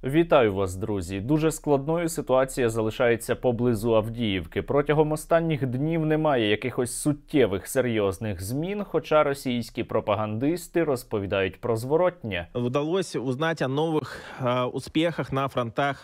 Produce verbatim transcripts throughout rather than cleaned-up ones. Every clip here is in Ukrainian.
Вітаю вас, друзі! Дуже складною ситуація залишається поблизу Авдіївки. Протягом останніх днів немає якихось суттєвих серйозних змін, хоча російські пропагандисти розповідають про зворотнє. Вдалося узнати о нових е, успіхах на фронтах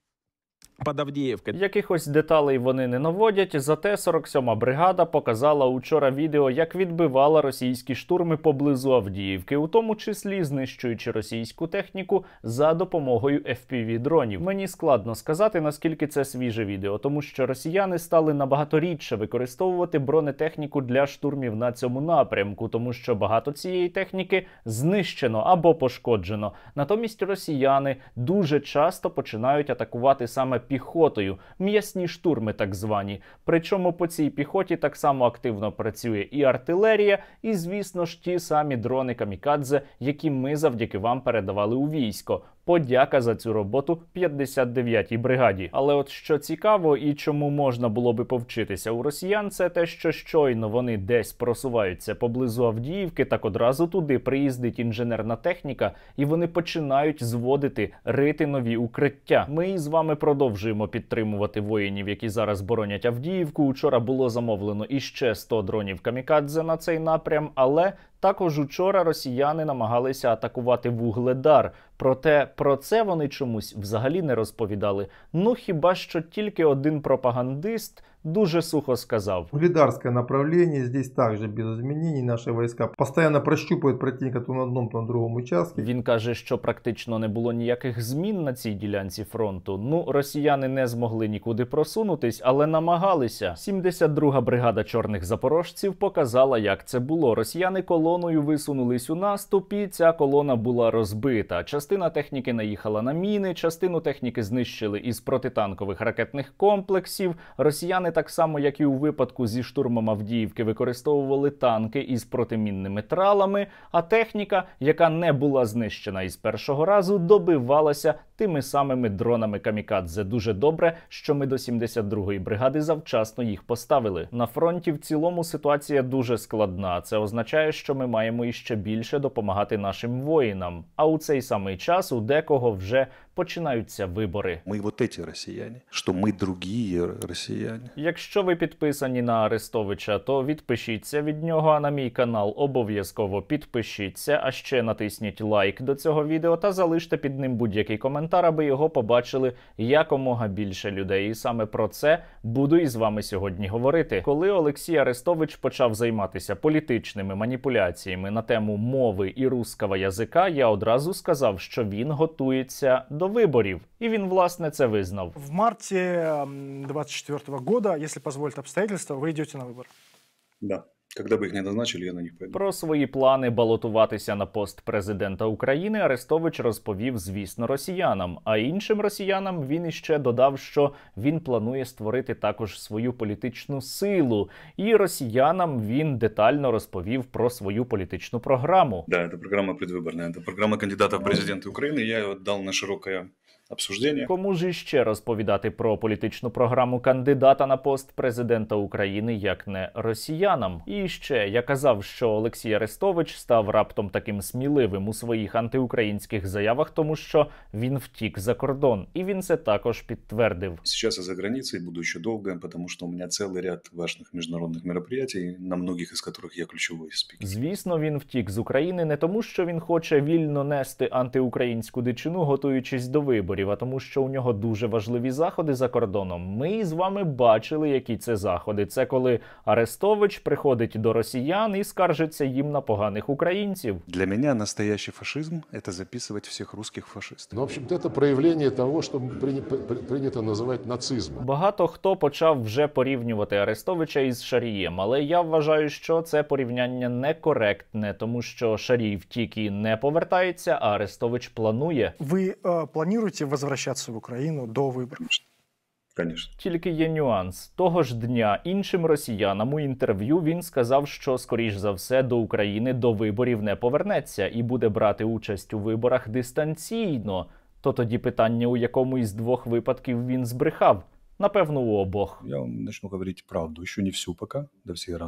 під Авдіївкою. Якихось деталей вони не наводять, зате сорок сьома бригада показала учора відео, як відбивала російські штурми поблизу Авдіївки, у тому числі знищуючи російську техніку за допомогою еф пі ві-дронів. Мені складно сказати, наскільки це свіже відео, тому що росіяни стали набагато рідше використовувати бронетехніку для штурмів на цьому напрямку, тому що багато цієї техніки знищено або пошкоджено. Натомість росіяни дуже часто починають атакувати саме піхотою, м'ясні штурми так звані. Причому по цій піхоті так само активно працює і артилерія, і, звісно ж, ті самі дрони камікадзе, які ми завдяки вам передавали у військо. Подяка за цю роботу п'ятдесят дев'ятій бригаді. Але от що цікаво і чому можна було би повчитися у росіян, це те, що щойно вони десь просуваються поблизу Авдіївки, так одразу туди приїздить інженерна техніка, і вони починають зводити, рити нові укриття. Ми із вами продовжуємо підтримувати воїнів, які зараз боронять Авдіївку. Учора було замовлено іще сто дронів камікадзе на цей напрям, але також учора росіяни намагалися атакувати Вугледар. Проте про це вони чомусь взагалі не розповідали. Ну хіба що тільки один пропагандист дуже сухо сказав. Угледарское направление, здесь также без изменений. Наши войска постоянно прощупывают противника то на одном, то на другом участке. Він каже, що практично не було ніяких змін на цій ділянці фронту. Ну, росіяни не змогли нікуди просунутись, але намагалися. сімдесят друга бригада чорних запорожців показала, як це було. Росіяни колоною висунулись у наступ, і ця колона була розбита. Частина техніки наїхала на міни, частину техніки знищили із протитанкових ракетних комплексів. Росіяни так само, як і у випадку зі штурмом Авдіївки, використовували танки із протимінними тралами, а техніка, яка не була знищена із першого разу, добивалася тими самими дронами камікадзе. Дуже добре, що ми до сімдесят другої бригади завчасно їх поставили. На фронті в цілому ситуація дуже складна. Це означає, що ми маємо іще більше допомагати нашим воїнам. А у цей самий час у декого вже починаються вибори. Ми вот эти росіяни, що ми другі росіяни. Якщо ви підписані на Арестовича, то відпишіться від нього, а на мій канал обов'язково підпишіться, а ще натисніть лайк до цього відео та залиште під ним будь-який коментар, аби його побачили якомога більше людей. І саме про це буду із вами сьогодні говорити. Коли Олексій Арестович почав займатися політичними маніпуляціями на тему мови і русского язика, я одразу сказав, що він готується до виборів. І він, власне, це визнав. В марте двадцать четвёртого года, если позволит обстоятельства, вы идете на выборы. Да. Когда бы их не назначили, я на них пойду. Про свої плани балотуватися на пост президента України Арестович розповів, звісно, росіянам. А іншим росіянам він іще додав, що він планує створити також свою політичну силу. І росіянам він детально розповів про свою політичну програму. Да, это программа предвыборная. Это программа кандидата в президенты Украины. Я ее дал на широкое обсуждение. Кому ж іще розповідати про політичну програму кандидата на пост президента України, як не росіянам? І ще я казав, що Олексій Арестович став раптом таким сміливим у своїх антиукраїнських заявах, тому що він втік за кордон. І він це також підтвердив. Сейчас я за границей, буду еще долго, потому что у меня целый ряд важных международных мероприятий, на многих из которых я ключевой спикер. Звісно, він втік з України не тому, що він хоче вільно нести антиукраїнську дичину, готуючись до виборів, а тому, що у нього дуже важливі заходи за кордоном. Ми з вами бачили, які це заходи. Це коли Арестович приходить до росіян і скаржиться їм на поганих українців. Для меня настоящий фашизм – это записывать всех русских фашистов. Ну, в общем-то, это проявление того, что принято называть нацизмом. Багато хто почав вже порівнювати Арестовича із Шарієм, але я вважаю, що це порівняння некоректне, тому що Шарій втік і не повертається, а Арестович планує. Вы э, планируете возвращаться в Украину до выборов? Конечно. Тільки є нюанс. Того ж дня іншим росіянам у інтерв'ю він сказав, що, скоріш за все, до України до виборів не повернеться і буде брати участь у виборах дистанційно. То тоді питання, у якому із двох випадків він збрехав? Напевно, у обох. Я вам начну говорить правду. Еще не всю пока, до всей рано.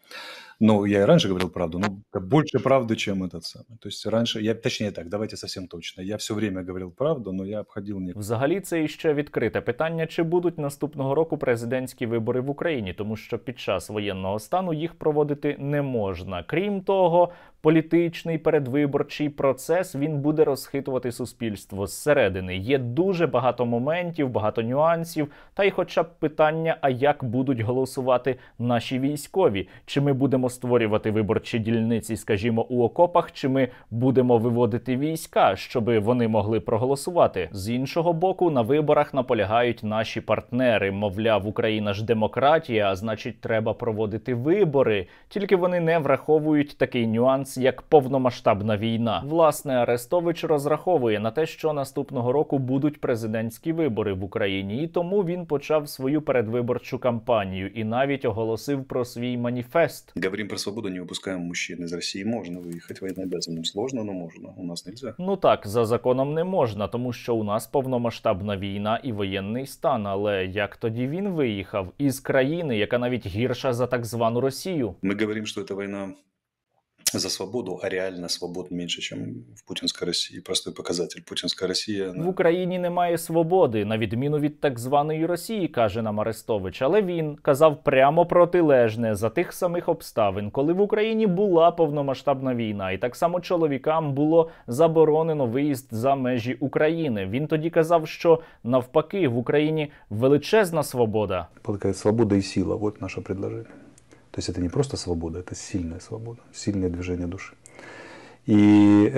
Ну, я и раньше говорил правду, но больше правды, чем этот самый. То есть раньше, я, точнее так, давайте совсем точно. Я все время говорил правду, но я обходил не... Взагалі, це іще відкрите питання, чи будуть наступного року президентські вибори в Україні, тому що під час воєнного стану їх проводити не можна. Крім того, політичний передвиборчий процес, він буде розхитувати суспільство зсередини. Є дуже багато моментів, багато нюансів, та й хоча б питання, а як будуть голосувати наші військові? Чи ми будемо створювати виборчі дільниці, скажімо, у окопах, чи ми будемо виводити війська, щоб вони могли проголосувати? З іншого боку, на виборах наполягають наші партнери. Мовляв, Україна ж демократія, а значить треба проводити вибори. Тільки вони не враховують такий нюанс, як повномасштабна війна. Власне, Арестович розраховує на те, що наступного року будуть президентські вибори в Україні, і тому він почав свою передвиборчу кампанію і навіть оголосив про свій маніфест. Говорим про свободу, не выпускаем мужчин из России. Можно выехать военнообязанным. Сложно, но можно. У нас нельзя. Ну так, за законом не можна, тому що у нас повномасштабна війна і воєнний стан. Але як тоді він виїхав із країни, яка навіть гірша за так звану Росію? Мы говорим, что эта война за свободу, а реально свобод меньше, чем в путинской России. Простой показатель. Путинская Россия... Она... В Україні немає свободи, на відміну від так званої Росії, каже нам Арестович. Але він казав прямо протилежне за тих самих обставин, коли в Україні була повномасштабна війна. І так само чоловікам було заборонено виїзд за межі України. Він тоді казав, що навпаки в Україні величезна свобода. Свобода и сила – вот наше предложение. То есть это не просто свобода, это сильная свобода, сильное движение души. И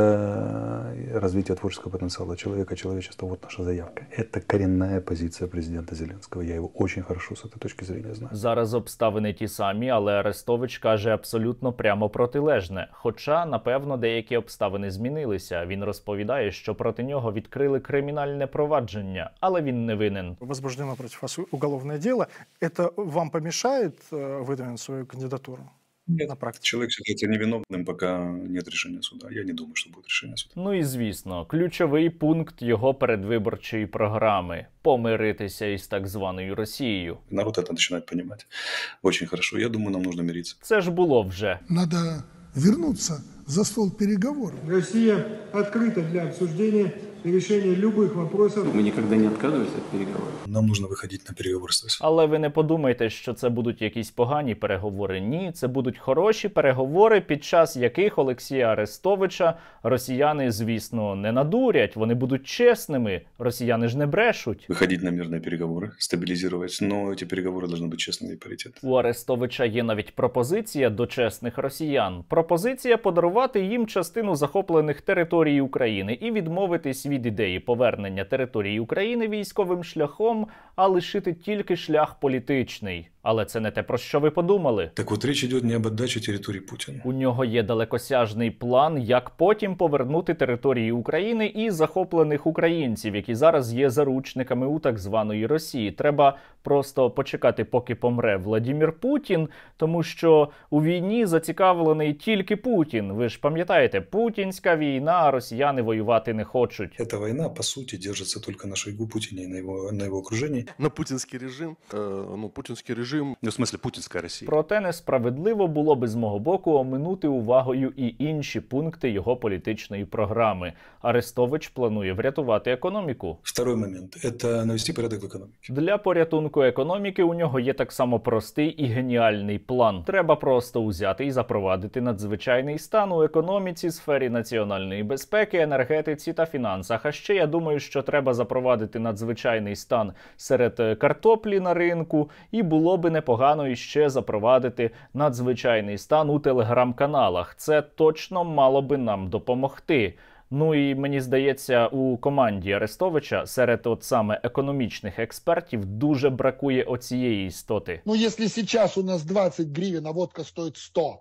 это развитие творческого потенциала человека, человечества. Вот наша заявка. Это коренная позиция президента Зеленского. Я его очень хорошо с этой точки зрения знаю. Зараз обставини ті самі, але Арестович каже абсолютно прямо протилежне. Хоча, напевно, деякі обставини змінилися. Він розповідає, що проти нього відкрили кримінальне провадження, але він не винен. Возбуждено против вас уголовное дело. Это вам помешает выдвинуть свою кандидатуру? Нет, на практике. Человек считается невиновным, пока нет решения суда. Я не думаю, что будет решение суда. Ну і звісно, ключовий пункт його передвиборчої програми – помиритися із так званою Росією. Народ это начинает понимать очень хорошо. Я думаю, нам нужно мириться. Це ж було вже. Надо вернуться за стол переговоров. Россия открыта для обсуждения и решения любых вопросов. Мы никогда не отказываемся от переговоров. Нам нужно выходить на переговоры с Россией. Але ви не подумайте, що це будуть якісь погані переговори. Ні, це будуть хороші переговори, під час яких Олексія Арестовича росіяни, звісно, не надурять. Вони будуть чесними. Росіяни ж не брешуть. Выходить на мирные переговоры, стабилизировать, но эти переговоры должны быть честными и паритетными. У Арестовича є навіть пропозиція до чесних росіян. Пропозиція подарувати їм частину захоплених територій України і відмовитись від ідеї повернення території України військовим шляхом, а лишити тільки шлях політичний. Але це не те, про що ви подумали. Так от річ йде не об віддачі території Путіна. У нього є далекосяжний план, як потім повернути території України і захоплених українців, які зараз є заручниками у так званої Росії. Треба просто почекати, поки помре Владимир Путін, тому що у війні зацікавлений тільки Путін. Ви ж пам'ятаєте, путінська війна, а росіяни воювати не хочуть. Ця війна, по суті, держиться тільки на Шойгу Путіні і на його, на його окруженні. На путинский режим, э, ну, путинский режим, ну, в смысле, путінська Росія. Проте несправедливо було би з мого боку оминути увагою і інші пункти його політичної програми. Арестович планує врятувати економіку. Второй момент – це навести порядок в економіці. Для порятунку економіки у нього є так само простий і геніальний план. Треба просто узяти і запровадити надзвичайний стан у економіці, сфері національної безпеки, енергетиці та фінансах. А ще я думаю, що треба запровадити надзвичайний стан серед картоплі на ринку, і було би непогано іще запровадити надзвичайний стан у телеграм-каналах. Це точно мало би нам допомогти. Ну і мені здається, у команді Арестовича серед от саме економічних експертів дуже бракує оцієї істоти. Ну, якщо зараз у нас двадцять гривень, а водка стоїть сто,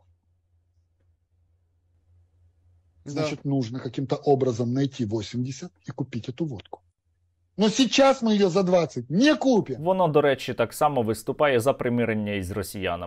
значить, да. Нужно каким-то образом знайти вісімдесят і купити цю водку. Но сейчас мы ее за двадцять не купим. Воно, до речі, так само виступає за примирення із росіянами.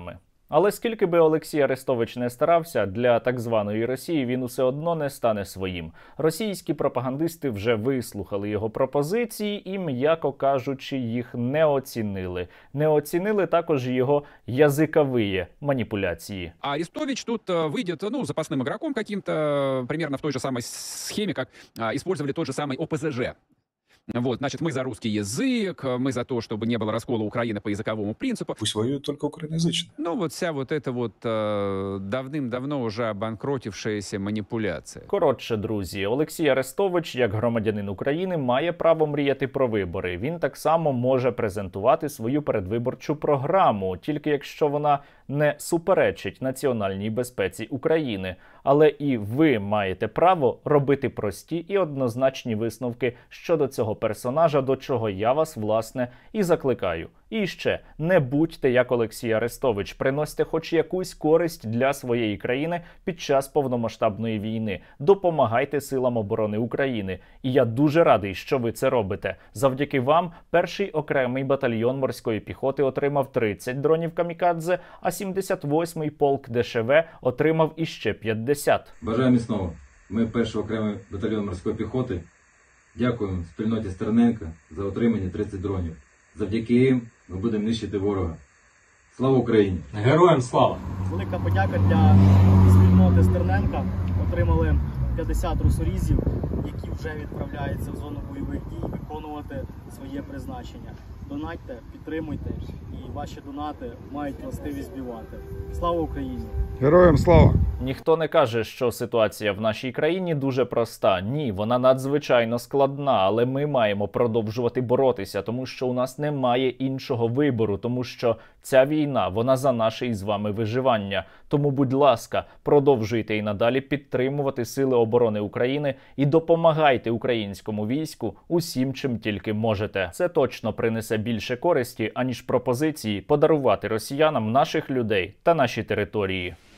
Але скільки би Олексій Арестович не старався, для так званої Росії він усе одно не стане своїм. Російські пропагандисти вже вислухали його пропозиції і, м'яко кажучи, їх не оцінили. Не оцінили також його язикові маніпуляції. А Арестович тут выйдет, ну, запасным игроком каким-то, примерно в той же самой схеме, как а, использовали тот же самый О Пэ Зэ Жэ. Вот, значит, мы за русский язык, мы за то, чтобы не было раскола Украины по языковому принципу. Пусть воюют только украиноязычные. Ну, вот вся вот эта вот э, давным-давно уже обанкротившаяся маніпуляція. Коротше, друзі, Олексій Арестович, як громадянин України, має право мріяти про вибори. Він так само може презентувати свою передвиборчу програму, тільки якщо вона не суперечить національній безпеці України. Але і ви маєте право робити прості і однозначні висновки щодо цього персонажа, до чого я вас, власне, і закликаю. І ще, не будьте як Олексій Арестович, приносьте хоч якусь користь для своєї країни під час повномасштабної війни. Допомагайте силам оборони України. І я дуже радий, що ви це робите. Завдяки вам перший окремий батальйон морської піхоти отримав тридцять дронів камікадзе, а сімдесят восьмий полк Де Ше Ve отримав іще п'ятдесят. Бажаю міцного. Ми перший окремий батальйон морської піхоти. Дякуємо спільноті Стерненка за отримані тридцять дронів. Завдяки їм ми будемо нищити ворога. Слава Україні! Героям слава! Велика подяка для спільноти Стерненка. Отримали п'ятдесят русорізів, які вже відправляються в зону бойових дій виконувати своє призначення. Донатьте, підтримуйте, і ваші донати мають властивість збивати. Слава Україні! Героям слава! Ніхто не каже, що ситуація в нашій країні дуже проста. Ні, вона надзвичайно складна, але ми маємо продовжувати боротися, тому що у нас немає іншого вибору, тому що ця війна, вона за наше із вами виживання. Тому, будь ласка, продовжуйте і надалі підтримувати Сили оборони України і допомагайте українському війську усім, чим тільки можете. Це точно принесе більше користі, аніж пропозиції подарувати росіянам наших людей та наші території.